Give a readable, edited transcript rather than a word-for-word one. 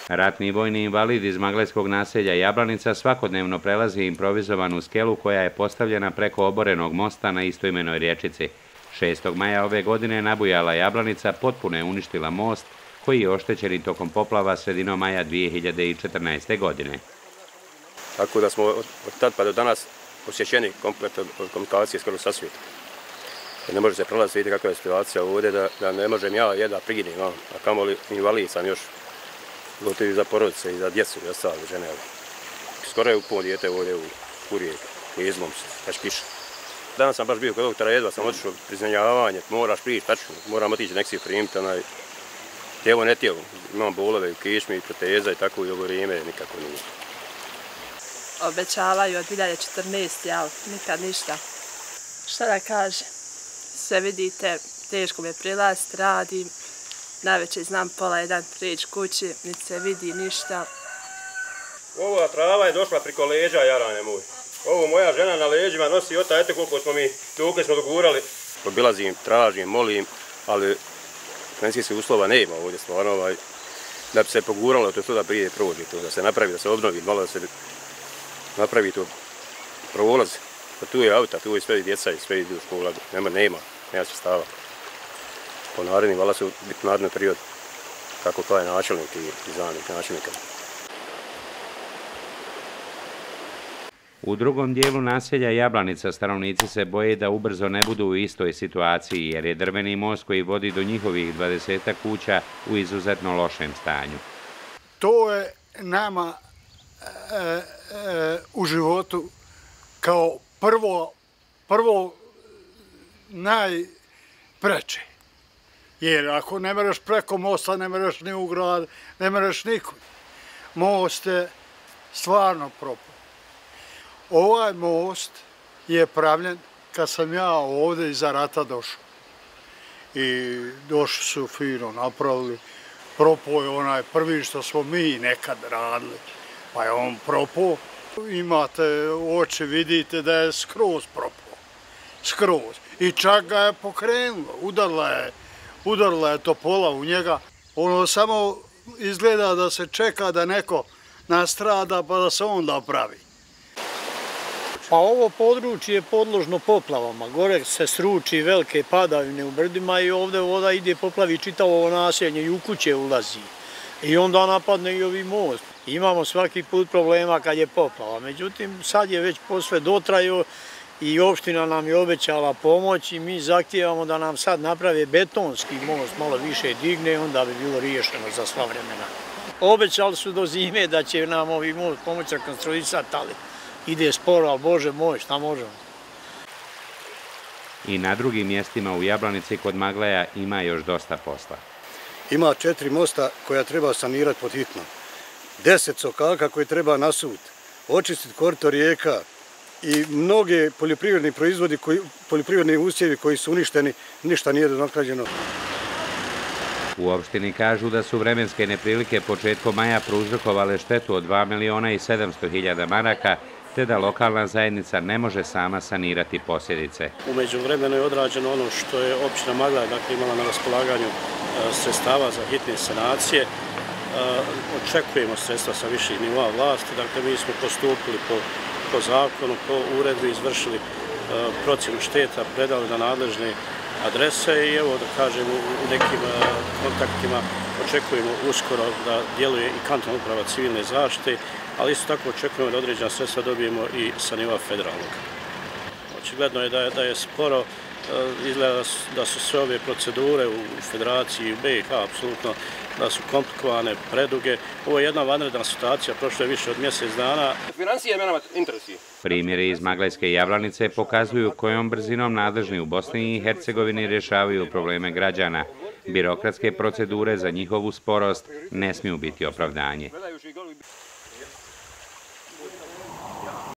Ratni vojni invalid iz maglajskog naselja Jablanica svakodnevno prelazi improvizovanu skelu koja je postavljena preko oborenog mosta na istoimenoj rječici. 6. maja ove godine nabujala Jablanica potpuno je uništila most koji je oštećen i tokom poplava sredinom maja 2014. godine. Tako da smo od tad pa do danas osjećeni komplet od komunikacije skoro sa svijetom. Ne može se prolaziti, vidite kakva je situacija ovdje, da ne možem ja jedva priginem, a kamoli invalid sam još, gotovo i za porodice i za djecu i ostale žene. Skoro je upao dijete ovdje u Kurije, izmom se, već kiša. Danas sam baš bio kod doktora, jedva sam otišao priznanjavanje, moraš prići, tačno, moram otići nek si primiti, tijelo ne tijelo, imam bolove u kišmi, proteza i tako i ovo vrijeme nikako nije. Obećavaju od 2014, jel, nikad ništa. Šta da kažem, sve vidite, teško me prilaziti, radim, navečer znam pola jedan prići kući, niti se vidi ništa. Ova trava je došla priko leđa, jarane moj. Ovo moja žena na leđima nosi, ota, eto koliko smo mi duke smo dogurali. Obilazim, tražim, molim, ali financijskih uslova nema ovdje stvarno, da bi se poguralo to da prije prođe, da se napravi, da se obnovi, malo da se napravi to prolaz. Tu je auta, tu je sve djeca i sve idu u školu, nema sredstava. Po narednim, vala su biti naredni period, kako to je načelnik i zamjenik načelnika. U drugom dijelu naselja Jablanica stanovnici se boje da ubrzo ne budu u istoj situaciji jer je drveni most koji vodi do njihovih 20 kuća u izuzetno lošem stanju. To je nama u životu kao prvo najpreče. Jer ako ne mereš preko mosta, ne mereš ni u grad, ne mereš nikud. Most je stvarno propao. Ovaj most je pravljen kad sam ja ovdje iza rata došao. I došli su fino napravili. Propao je onaj prvi što smo mi nekad radili. Pa je on propao. Imate oči, vidite da je skroz propao. Skroz. I čak ga je pokrenulo. Udarila je topola u njega. Ono samo izgleda da se čeka da neko nastrada pa da se onda opravi. Pa ovo područje je podložno poplavama. Gore se sruči velike padavine u brdima i ovdje voda ide poplavi čitavo ovo naselje i u kuće ulazi. I onda napadne i ovi most. Imamo svaki put problema kad je poplava. Međutim, sad je već posve dotrajao i opština nam je obećala pomoć i mi zahtijevamo da nam sad naprave betonski most, malo više digne, onda bi bilo riješeno za sva vremena. Obećali su do zime da će nam ovi most pomoći rekonstruisati, ali ide sporo, ali Bože moj, šta možemo? I na drugim mjestima u Jablanici kod Maglaja ima još dosta posla. Ima 4 mosta koja treba sanirati pod hitno. 10 sokaka koje treba nasuti, očistiti korito rijeka i mnoge poljoprivredni proizvodi, poljoprivredni usjevi koji su uništeni, ništa nije nadoknađeno. U opštini kažu da su vremenske neprilike početkom maja prouzrokovale štetu od 2.700.000 maraka, te da lokalna zajednica ne može sama sanirati posljedice. U međuvremenu je odrađeno ono što je opština Maglaj imala na raspolaganju sredstava za hitne sanacije. Očekujemo sredstva sa viših nivoa vlasti, dakle mi smo postupili po zakonu, po uredbi, izvršili procjenu šteta, predali na nadležne adrese i evo da kažem u nekim kontaktima očekujemo uskoro da djeluje i kantona uprava civilne zaštite, ali isto tako očekujemo da određena sredstva dobijemo i sa nivoa federalnog. Očigledno je da je sporo, izgleda da su sve ove procedure u Federaciji i u BiH apsolutno da su komplikovane, preduge. Ovo je jedna vanredna situacija, prošlo je više od mjesec dana. Financije mene interesuje. Primjeri iz Maglajske Jablanice pokazuju kojom brzinom nadležni u Bosni i Hercegovini rješavaju probleme građana. Birokratske procedure za njihovu sporost ne smiju biti opravdanje.